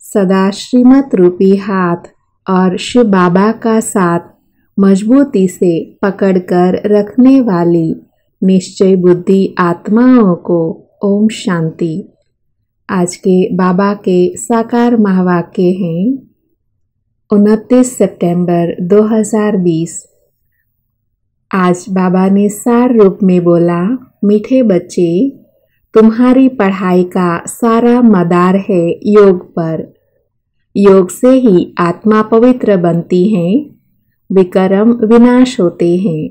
सदा श्रीमत रूपी हाथ और शिव बाबा का साथ मजबूती से पकड़कर रखने वाली निश्चय बुद्धि आत्माओं को ओम शांति। आज के बाबा के साकार महावाक्य हैं 29 सितंबर 2020। आज बाबा ने सार रूप में बोला, मीठे बच्चे, तुम्हारी पढ़ाई का सारा मदार है योग पर। योग से ही आत्मा पवित्र बनती है, विकर्म विनाश होते हैं।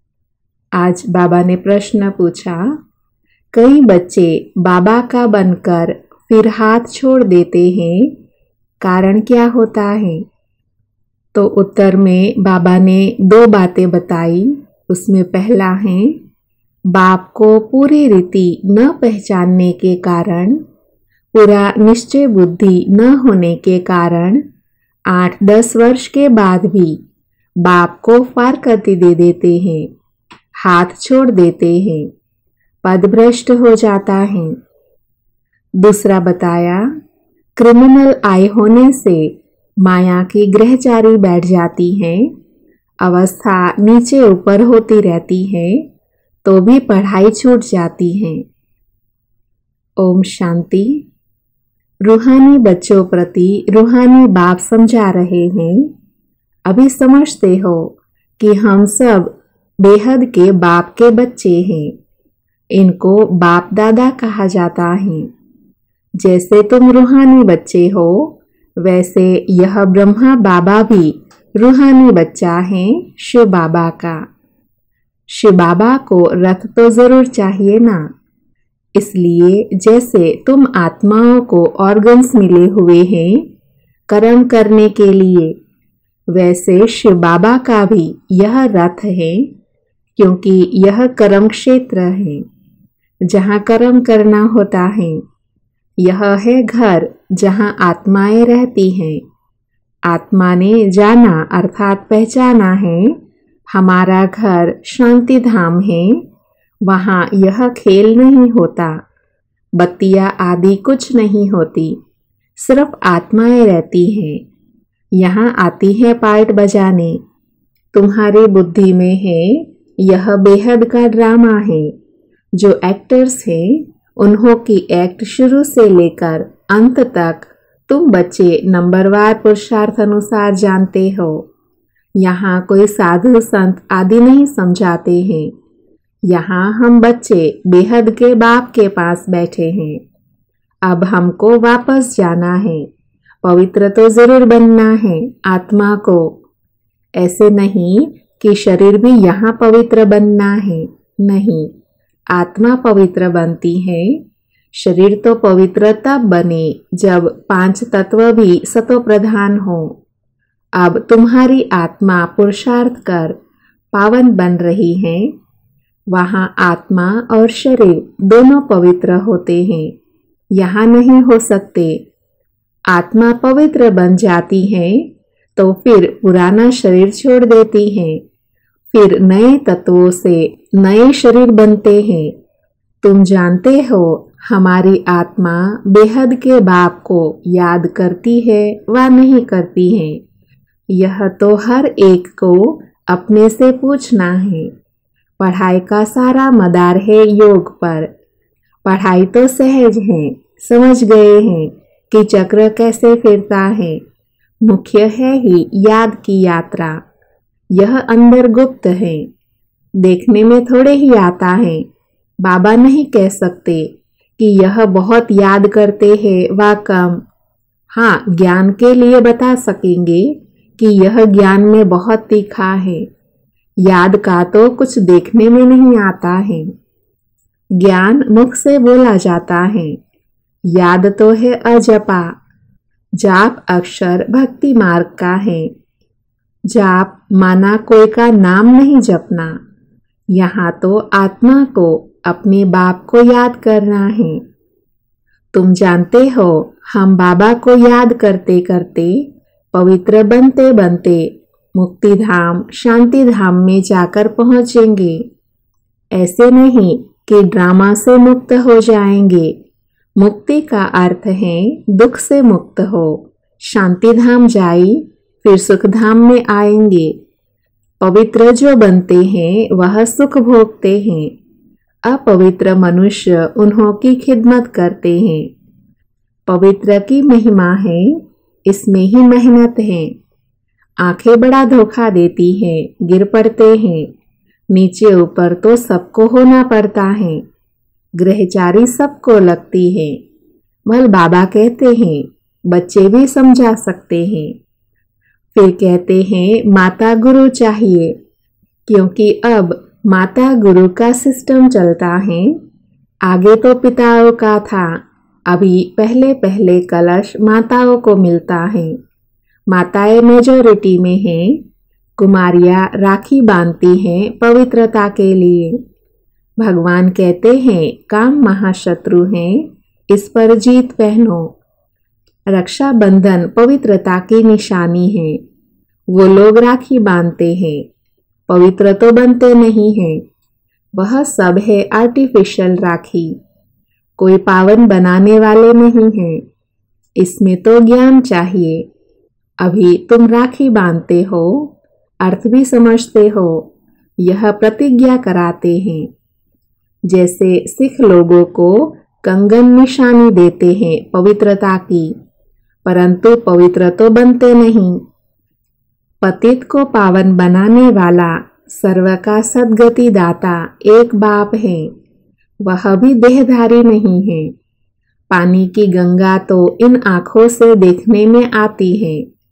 आज बाबा ने प्रश्न पूछा, कई बच्चे बाबा का बनकर फिर हाथ छोड़ देते हैं, कारण क्या होता है? तो उत्तर में बाबा ने 2 बातें बताई। उसमें पहला है, बाप को पूरी रीति न पहचानने के कारण, पूरा निश्चय बुद्धि न होने के कारण 8-10 वर्ष के बाद भी बाप को फारकती दे देते हैं, हाथ छोड़ देते हैं, पदभ्रष्ट हो जाता है। दूसरा बताया, क्रिमिनल आय होने से माया की ग्रहचारी बैठ जाती है, अवस्था नीचे ऊपर होती रहती है, तो भी पढ़ाई छूट जाती है। ओम शांति। रूहानी बच्चों प्रति रूहानी बाप समझा रहे हैं। अभी समझते हो कि हम सब बेहद के बाप के बच्चे हैं। इनको बाप दादा कहा जाता है। जैसे तुम रूहानी बच्चे हो, वैसे यह ब्रह्मा बाबा भी रूहानी बच्चा है शिव बाबा का। शिव बाबा को रथ तो जरूर चाहिए ना। इसलिए जैसे तुम आत्माओं को ऑर्गन्स मिले हुए हैं कर्म करने के लिए, वैसे शिव बाबा का भी यह रथ है, क्योंकि यह कर्म क्षेत्र है जहाँ कर्म करना होता है। यह है घर जहाँ आत्माएं रहती हैं। आत्मा ने जाना अर्थात पहचाना है, हमारा घर शांति धाम है, वहाँ यह खेल नहीं होता, बत्तियाँ आदि कुछ नहीं होती, सिर्फ आत्माएं रहती हैं। यहाँ आती है पार्ट बजाने। तुम्हारी बुद्धि में है यह बेहद का ड्रामा है। जो एक्टर्स हैं उन्हों की एक्ट शुरू से लेकर अंत तक तुम बच्चे नंबरवार पुरुषार्थ अनुसार जानते हो। यहाँ कोई साधु संत आदि नहीं समझाते हैं। यहाँ हम बच्चे बेहद के बाप के पास बैठे हैं। अब हमको वापस जाना है, पवित्र तो जरूर बनना है आत्मा को। ऐसे नहीं कि शरीर भी यहाँ पवित्र बनना है, नहीं, आत्मा पवित्र बनती है। शरीर तो पवित्र तब बने जब 5 तत्व भी सतो प्रधान हो। अब तुम्हारी आत्मा पुरुषार्थ कर पावन बन रही है। वहाँ आत्मा और शरीर दोनों पवित्र होते हैं, यहाँ नहीं हो सकते। आत्मा पवित्र बन जाती है तो फिर पुराना शरीर छोड़ देती है, फिर नए तत्वों से नए शरीर बनते हैं। तुम जानते हो हमारी आत्मा बेहद के बाप को याद करती है व नहीं करती है, यह तो हर एक को अपने से पूछना है। पढ़ाई का सारा मदार है योग पर। पढ़ाई तो सहज है, समझ गए हैं कि चक्र कैसे फिरता है। मुख्य है ही याद की यात्रा। यह अंदर गुप्त है, देखने में थोड़े ही आता है। बाबा नहीं कह सकते कि यह बहुत याद करते हैं व कम। हाँ, ज्ञान के लिए बता सकेंगे कि यह ज्ञान में बहुत तीखा है। याद का तो कुछ देखने में नहीं आता है। ज्ञान मुख से बोला जाता है, याद तो है अजपा। जाप अक्षर भक्ति मार्ग का है। जाप माना कोई का नाम नहीं जपना। यहाँ तो आत्मा को अपने बाप को याद करना है। तुम जानते हो हम बाबा को याद करते करते पवित्र बनते बनते मुक्ति धाम शांति धाम में जाकर पहुंचेंगे। ऐसे नहीं कि ड्रामा से मुक्त हो जाएंगे, मुक्ति का अर्थ है दुख से मुक्त हो, शांति धाम जाई, फिर सुख धाम में आएंगे। पवित्र जो बनते हैं वह सुख भोगते हैं, अपवित्र मनुष्य उन्हों की खिदमत करते हैं। पवित्र की महिमा है, इसमें ही मेहनत है। आंखें बड़ा धोखा देती हैं, गिर पड़ते हैं। नीचे ऊपर तो सबको होना पड़ता है, ग्रहचारी सबको लगती है। वह बाबा कहते हैं बच्चे भी समझा सकते हैं। फिर कहते हैं माता गुरु चाहिए, क्योंकि अब माता गुरु का सिस्टम चलता है। आगे तो पिताओं का था, अभी पहले पहले कलश माताओं को मिलता है। माताएं मेजॉरिटी में हैं। कुमारियां राखी बांधती हैं पवित्रता के लिए। भगवान कहते हैं काम महाशत्रु हैं, इस पर जीत पहनो। रक्षाबंधन पवित्रता की निशानी है। वो लोग राखी बांधते हैं, पवित्र तो बनते नहीं हैं। वह सब है आर्टिफिशियल राखी, कोई पावन बनाने वाले नहीं हैं। इसमें तो ज्ञान चाहिए। अभी तुम राखी बांधते हो, अर्थ भी समझते हो, यह प्रतिज्ञा कराते हैं। जैसे सिख लोगों को कंगन निशानी देते हैं पवित्रता की, परंतु पवित्र तो बनते नहीं। पतित को पावन बनाने वाला सर्व का सद्गति दाता एक बाप है, वह भी देहधारी नहीं है। पानी की गंगा तो इन आंखों से देखने में आती है।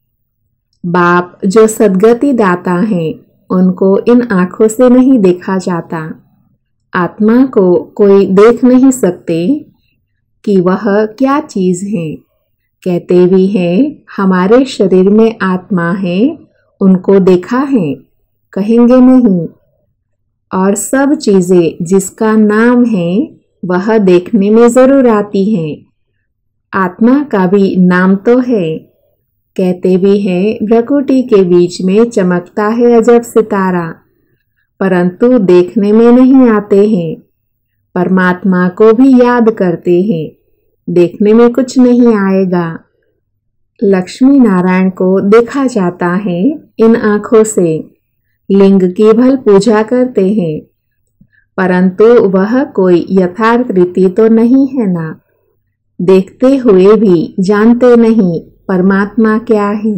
बाप जो सद्गति दाता हैं, उनको इन आंखों से नहीं देखा जाता। आत्मा को कोई देख नहीं सकते कि वह क्या चीज है। कहते भी हैं हमारे शरीर में आत्मा है, उनको देखा है, कहेंगे नहीं। और सब चीजें जिसका नाम है वह देखने में जरूर आती हैं। आत्मा का भी नाम तो है। कहते भी हैं भ्रकुटी के बीच में चमकता है अजब सितारा, परंतु देखने में नहीं आते हैं। परमात्मा को भी याद करते हैं, देखने में कुछ नहीं आएगा। लक्ष्मी नारायण को देखा जाता है इन आंखों से। लिंग की भल पूजा करते हैं, परंतु वह कोई यथार्थ रीति तो नहीं है ना। देखते हुए भी जानते नहीं परमात्मा क्या है।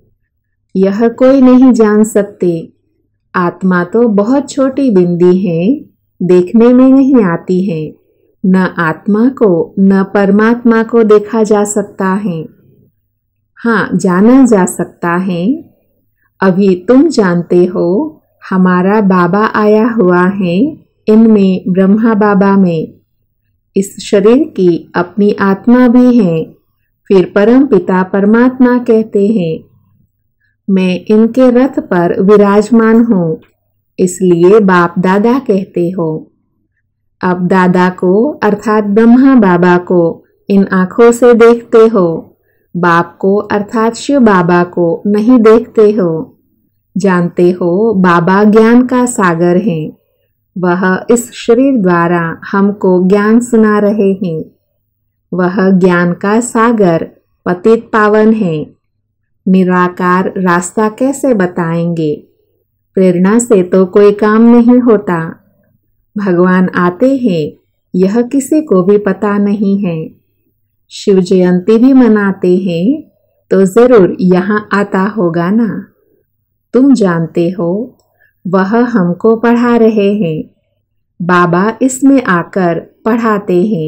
यह कोई नहीं जान सकते। आत्मा तो बहुत छोटी बिंदी है, देखने में नहीं आती है। न आत्मा को न परमात्मा को देखा जा सकता है। हाँ, जाना जा सकता है। अभी तुम जानते हो हमारा बाबा आया हुआ है, इनमें ब्रह्मा बाबा में। इस शरीर की अपनी आत्मा भी है। फिर परम पिता परमात्मा कहते हैं मैं इनके रथ पर विराजमान हूँ, इसलिए बाप दादा कहते हो। अब दादा को अर्थात ब्रह्मा बाबा को इन आंखों से देखते हो, बाप को अर्थात शिव बाबा को नहीं देखते हो। जानते हो बाबा ज्ञान का सागर है, वह इस शरीर द्वारा हमको ज्ञान सुना रहे हैं। वह ज्ञान का सागर पतित पावन है। निराकार रास्ता कैसे बताएंगे? प्रेरणा से तो कोई काम नहीं होता। भगवान आते हैं, यह किसी को भी पता नहीं है। शिव जयंती भी मनाते हैं, तो जरूर यहाँ आता होगा ना। तुम जानते हो वह हमको पढ़ा रहे हैं। बाबा इसमें आकर पढ़ाते हैं।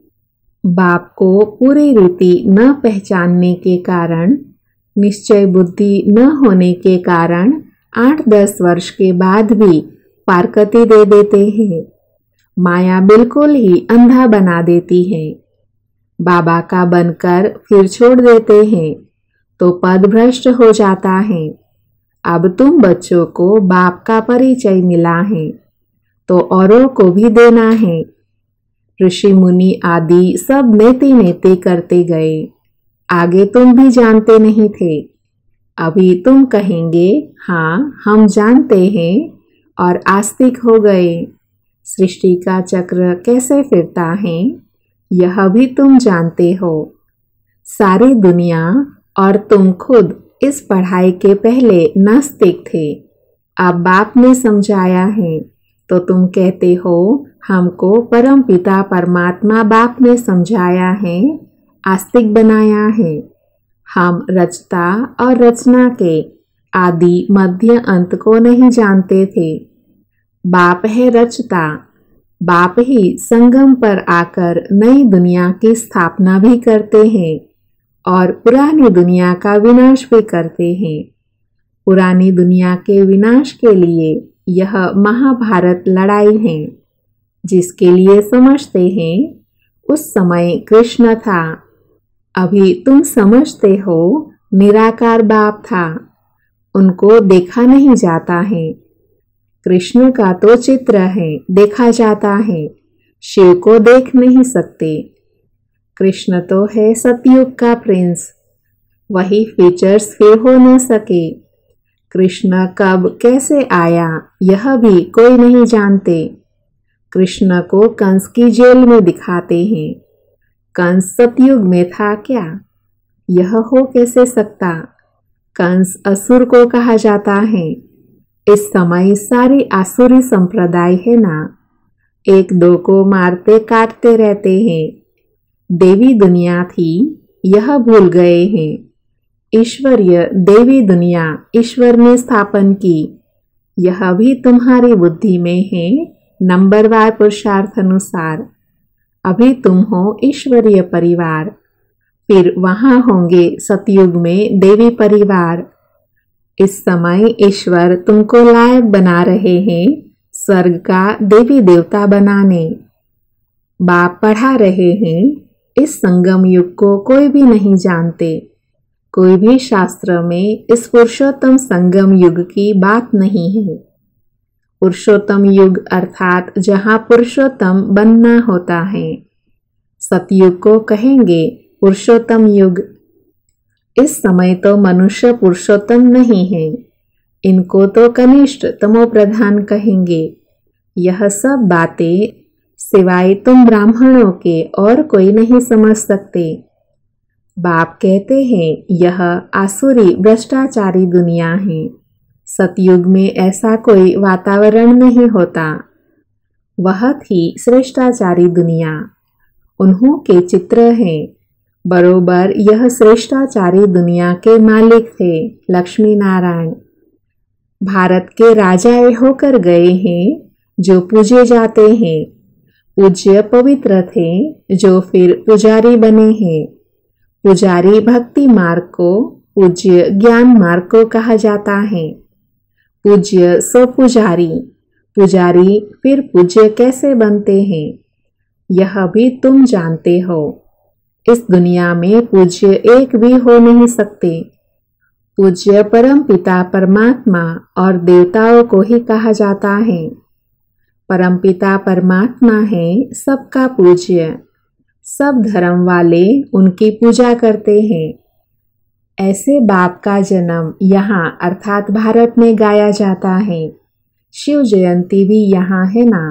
बाप को पूरी रीति न पहचानने के कारण, निश्चय बुद्धि न होने के कारण 8-10 वर्ष के बाद भी पारकती दे देते हैं। माया बिल्कुल ही अंधा बना देती है। बाबा का बनकर फिर छोड़ देते हैं तो पद भ्रष्ट हो जाता है। अब तुम बच्चों को बाप का परिचय मिला है तो औरों को भी देना है। ऋषि मुनि आदि सब नेति नेति करते गए। आगे तुम भी जानते नहीं थे। अभी तुम कहेंगे हाँ हम जानते हैं और आस्तिक हो गए। सृष्टि का चक्र कैसे फिरता है यह भी तुम जानते हो। सारी दुनिया और तुम खुद इस पढ़ाई के पहले नास्तिक थे। अब बाप ने समझाया है तो तुम कहते हो हमको परम पिता परमात्मा बाप ने समझाया है, आस्तिक बनाया है। हम रचता और रचना के आदि मध्य अंत को नहीं जानते थे। बाप है रचता, बाप ही संगम पर आकर नई दुनिया की स्थापना भी करते हैं और पुरानी दुनिया का विनाश भी करते हैं। पुरानी दुनिया के विनाश के लिए यह महाभारत लड़ाई है, जिसके लिए समझते हैं उस समय कृष्ण था। अभी तुम समझते हो निराकार बाप था, उनको देखा नहीं जाता है। कृष्ण का तो चित्र है, देखा जाता है, शिव को देख नहीं सकते। कृष्ण तो है सतयुग का प्रिंस, वही फीचर्स फिर हो न सके। कृष्ण कब कैसे आया यह भी कोई नहीं जानते। कृष्ण को कंस की जेल में दिखाते हैं। कंस सतयुग में था क्या? यह हो कैसे सकता? कंस असुर को कहा जाता है। इस समय सारी आसुरी संप्रदाय है ना, एक दो को मारते काटते रहते हैं। देवी दुनिया थी, यह भूल गए हैं। ईश्वरीय देवी दुनिया ईश्वर ने स्थापन की, यह भी तुम्हारी बुद्धि में है नंबरवार पुरुषार्थ अनुसार। अभी तुम हो ईश्वरीय परिवार, फिर वहां होंगे सतयुग में देवी परिवार। इस समय ईश्वर तुमको लायक बना रहे हैं स्वर्ग का देवी देवता बनाने। बाप पढ़ा रहे हैं इस संगम युग को कोई भी नहीं जानते। कोई भी शास्त्र में इस पुरुषोत्तम संगम युग की बात नहीं है। पुरुषोत्तम युग अर्थात जहाँ पुरुषोत्तम बनना होता है। सतयुग को कहेंगे पुरुषोत्तम युग। इस समय तो मनुष्य पुरुषोत्तम नहीं है, इनको तो कनिष्ठ तमो प्रधान कहेंगे। यह सब बातें सिवाय तुम ब्राह्मणों के और कोई नहीं समझ सकते। बाप कहते हैं यह आसुरी भ्रष्टाचारी दुनिया है। सतयुग में ऐसा कोई वातावरण नहीं होता। वह थी श्रेष्ठाचारी दुनिया, उन्हों के चित्र हैं। बरोबर यह श्रेष्ठाचारी दुनिया के मालिक थे लक्ष्मी नारायण। भारत के राजा होकर गए हैं जो पूजे जाते हैं। पूज्य पवित्र थे जो फिर पुजारी बने हैं। पुजारी भक्ति मार्ग को, पूज्य ज्ञान मार्ग को कहा जाता है। पूज्य सो पुजारी, पुजारी फिर पूज्य कैसे बनते हैं यह भी तुम जानते हो। इस दुनिया में पूज्य एक भी हो नहीं सकते। पूज्य परम पिता परमात्मा और देवताओं को ही कहा जाता है। परम पिता परमात्मा है सबका पूज्य। सब धर्म वाले उनकी पूजा करते हैं। ऐसे बाप का जन्म यहाँ अर्थात भारत में गाया जाता है। शिव जयंती भी यहाँ है ना।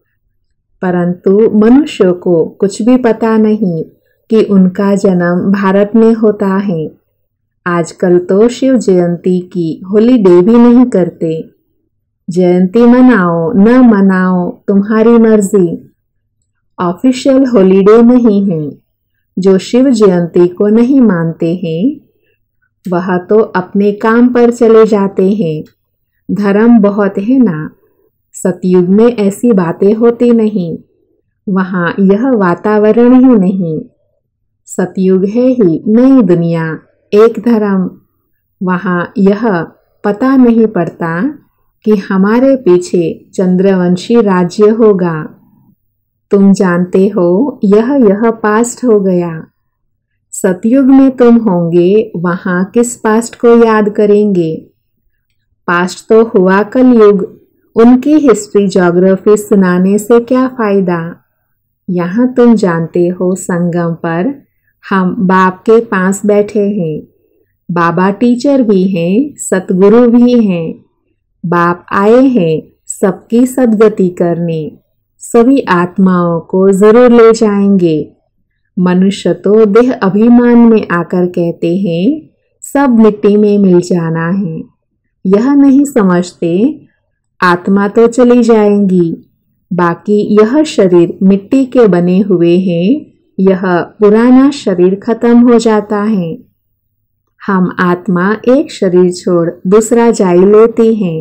परंतु मनुष्यों को कुछ भी पता नहीं कि उनका जन्म भारत में होता है। आजकल तो शिव जयंती की हॉलीडे भी नहीं करते। जयंती मनाओ न मनाओ तुम्हारी मर्जी, ऑफिशियल हॉलीडे नहीं है। जो शिव जयंती को नहीं मानते हैं वह तो अपने काम पर चले जाते हैं। धर्म बहुत है ना। सतयुग में ऐसी बातें होती नहीं, वहाँ यह वातावरण ही नहीं। सतयुग है ही नई दुनिया, एक धर्म। वहाँ यह पता नहीं पड़ता कि हमारे पीछे चंद्रवंशी राज्य होगा। तुम जानते हो यह पास्ट हो गया। सतयुग में तुम होंगे, वहाँ किस पास्ट को याद करेंगे। पास्ट तो हुआ कलयुग, उनकी हिस्ट्री ज्योग्राफी सुनाने से क्या फायदा। यहाँ तुम जानते हो संगम पर हम बाप के पास बैठे हैं। बाबा टीचर भी हैं, सतगुरु भी हैं। बाप आए हैं सबकी सद्गति करने। सभी आत्माओं को जरूर ले जाएंगे। मनुष्य तो देह अभिमान में आकर कहते हैं सब मिट्टी में मिल जाना है। यह नहीं समझते आत्मा तो चली जाएंगी, बाकी यह शरीर मिट्टी के बने हुए हैं, यह पुराना शरीर खत्म हो जाता है। हम आत्मा एक शरीर छोड़ दूसरा जाई लेती हैं।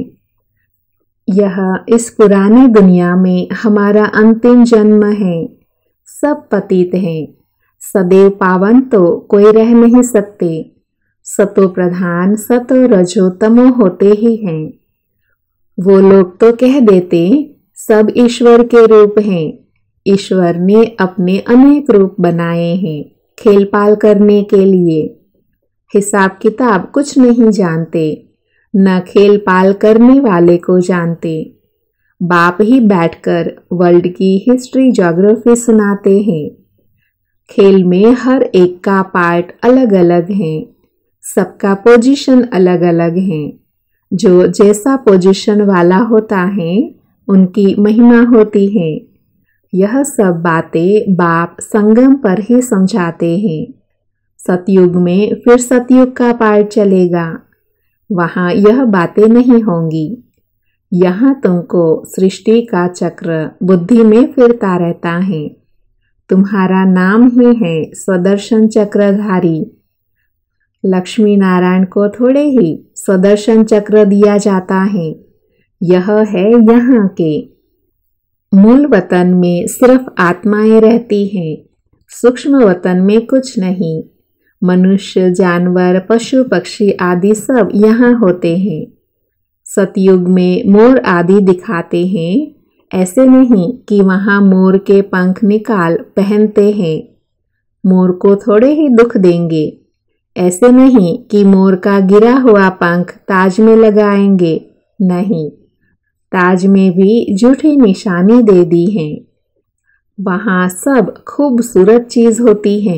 यह इस पुरानी दुनिया में हमारा अंतिम जन्म है। सब पतित हैं, सदैव पावन तो कोई रह नहीं सकते। सतो प्रधान सतो रजो तमो होते ही हैं। वो लोग तो कह देते सब ईश्वर के रूप हैं। ईश्वर ने अपने अनेक रूप बनाए हैं खेल पाल करने के लिए। हिसाब किताब कुछ नहीं जानते, न खेल पाल करने वाले को जानते। बाप ही बैठकर वर्ल्ड की हिस्ट्री ज्योग्राफी सुनाते हैं। खेल में हर एक का पार्ट अलग अलग है, सबका पोजीशन अलग अलग है। जो जैसा पोजीशन वाला होता है उनकी महिमा होती है। यह सब बातें बाप संगम पर ही समझाते हैं। सतयुग में फिर सतयुग का पार्ट चलेगा, वहाँ यह बातें नहीं होंगी। यहाँ तुमको सृष्टि का चक्र बुद्धि में फिरता रहता है। तुम्हारा नाम ही है स्वदर्शन चक्रधारी। लक्ष्मी नारायण को थोड़े ही स्वदर्शन चक्र दिया जाता है। यह है यहाँ के मूल वतन में सिर्फ आत्माएं रहती हैं, सूक्ष्म वतन में कुछ नहीं। मनुष्य जानवर पशु पक्षी आदि सब यहाँ होते हैं। सतयुग में मोर आदि दिखाते हैं, ऐसे नहीं कि वहाँ मोर के पंख निकाल पहनते हैं। मोर को थोड़े ही दुख देंगे। ऐसे नहीं कि मोर का गिरा हुआ पंख ताज में लगाएंगे, नहीं, ताज में भी झूठी निशानी दे दी है। वहाँ सब खूबसूरत चीज होती है,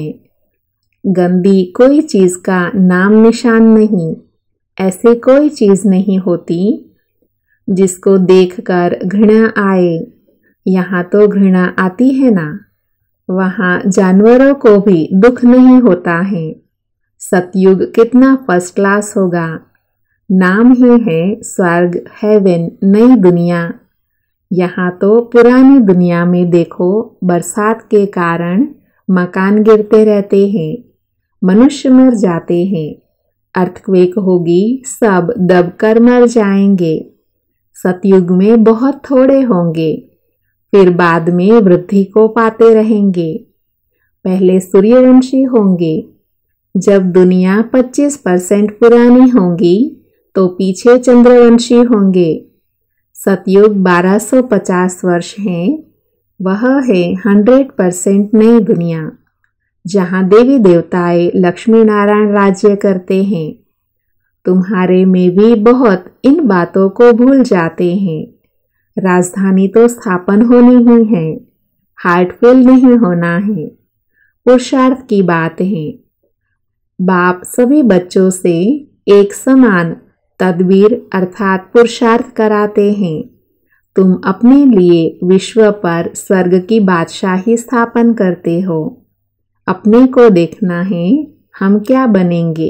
गंदी कोई चीज का नाम निशान नहीं। ऐसे कोई चीज नहीं होती जिसको देखकर घृणा आए। यहाँ तो घृणा आती है ना। वहाँ जानवरों को भी दुख नहीं होता है। सतयुग कितना फर्स्ट क्लास होगा। नाम ही है स्वर्ग, हेवन, नई दुनिया। यहाँ तो पुरानी दुनिया में देखो बरसात के कारण मकान गिरते रहते हैं, मनुष्य मर जाते हैं। अर्थक्वेक होगी, सब दबकर मर जाएंगे। सतयुग में बहुत थोड़े होंगे, फिर बाद में वृद्धि को पाते रहेंगे। पहले सूर्यवंशी होंगे। जब दुनिया 25% पुरानी होगी तो पीछे चंद्रवंशी होंगे। सतयुग 1250 वर्ष है, वह है 100% नई दुनिया, जहाँ देवी देवताएं लक्ष्मी नारायण राज्य करते हैं। तुम्हारे में भी बहुत इन बातों को भूल जाते हैं। राजधानी तो स्थापन होनी ही है, हार्ट फेल नहीं होना है, पुरुषार्थ की बात है। बाप सभी बच्चों से एक समान तदबीर अर्थात पुरुषार्थ कराते हैं। तुम अपने लिए विश्व पर स्वर्ग की बादशाही स्थापन करते हो। अपने को देखना है हम क्या बनेंगे।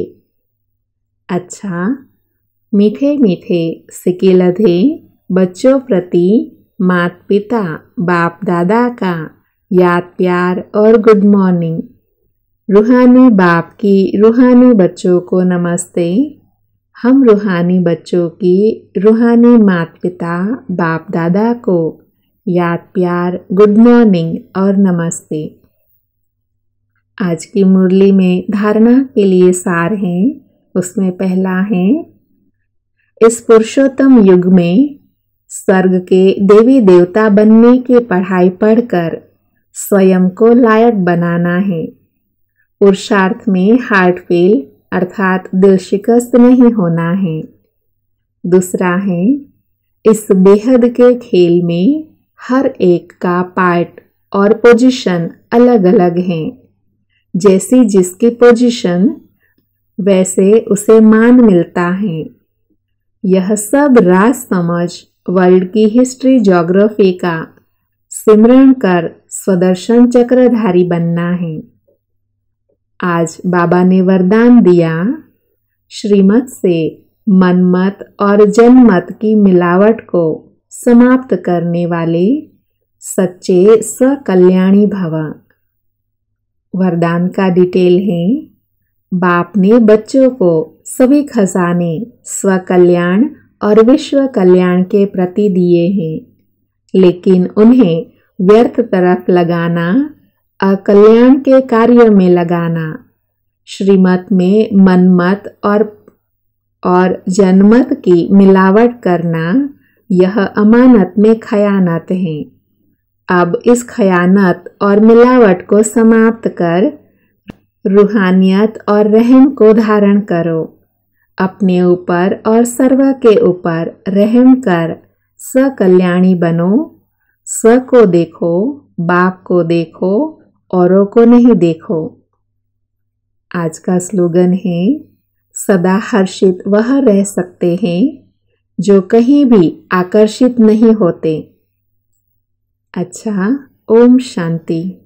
अच्छा, मीठे मीठे सिकिलधे बच्चों प्रति माता पिता बाप दादा का याद प्यार और गुड मॉर्निंग। रूहानी बाप की रूहानी बच्चों को नमस्ते। हम रूहानी बच्चों की रूहानी माता पिता बाप दादा को याद प्यार गुड मॉर्निंग और नमस्ते। आज की मुरली में धारणा के लिए सार हैं। उसमें पहला है, इस पुरुषोत्तम युग में स्वर्ग के देवी देवता बनने की पढ़ाई पढ़कर स्वयं को लायक बनाना है। पुरुषार्थ में हार्ट फेल अर्थात दिल शिकस्त नहीं होना है। दूसरा है, इस बेहद के खेल में हर एक का पार्ट और पोजीशन अलग अलग है। जैसी जिसकी पोजीशन वैसे उसे मान मिलता है। यह सब राज समझ वर्ल्ड की हिस्ट्री ज्योग्राफी का सिमरण कर स्वदर्शन चक्रधारी बनना है। आज बाबा ने वरदान दिया, श्रीमत से मनमत और जनमत की मिलावट को समाप्त करने वाले सच्चे स्वकल्याणी भव। वरदान का डिटेल है, बाप ने बच्चों को सभी खजाने स्वकल्याण और विश्व कल्याण के प्रति दिए हैं, लेकिन उन्हें व्यर्थ तरफ लगाना, अकल्याण के कार्य में लगाना, श्रीमत में मनमत और जनमत की मिलावट करना, यह अमानत में खयानत है। अब इस खयानत और मिलावट को समाप्त कर रूहानियत और रहम को धारण करो। अपने ऊपर और सर्व के ऊपर रहम कर स्वकल्याणी बनो। स्व को देखो, बाप को देखो, औरों को नहीं देखो। आज का स्लोगन है, सदा हर्षित वह रह सकते हैं जो कहीं भी आकर्षित नहीं होते। अच्छा, ओम शांति।